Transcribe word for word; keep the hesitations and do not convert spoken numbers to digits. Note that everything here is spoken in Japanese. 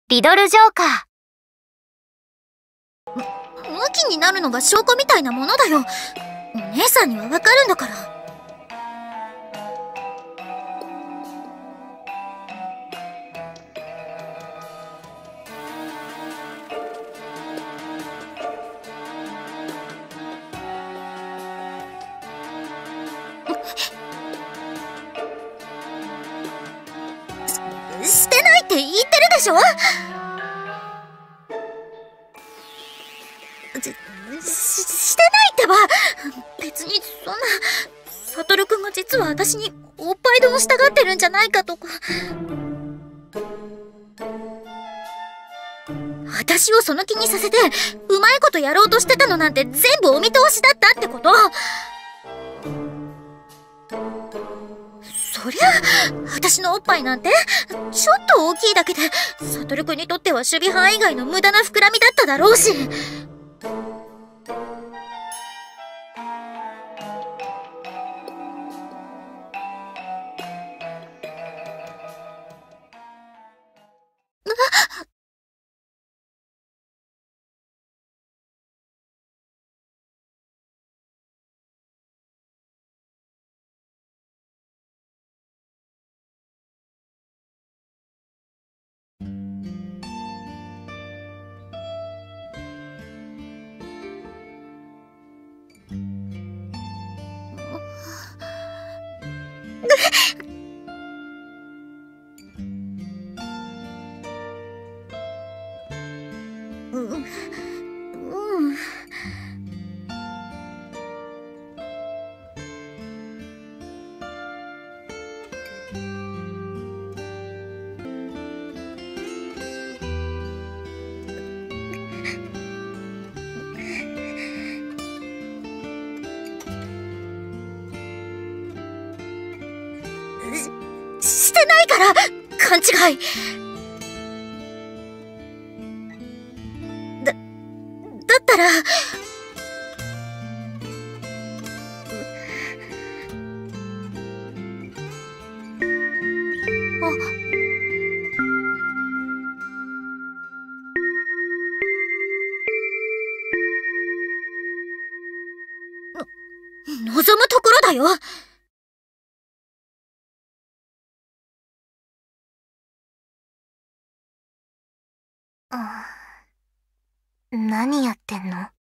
リドルジョーカー。む、ムキになるのが証拠みたいなものだよ。お姉さんにはわかるんだから。し、してないって言ってるでしょ。し、してないってば。別にそんな、サトルくんが実は私におっぱい丼したがってるんじゃないかとか。私をその気にさせてうまいことやろうとしてたのなんて全部お見通しだったってこと。そりゃ私のおっぱいなんてちょっと大きいだけでサトルくんにとっては守備範囲外の無駄な膨らみだっただろうし。うん、うん。し、してないから勘違い。だ、だったらあ、の、望むところだよ。 何やってんの？